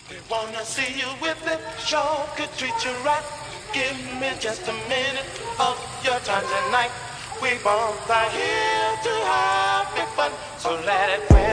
We wanna see you with it, sure could treat you right. Give me just a minute of your time tonight. We both are here to have big fun, so let it rain.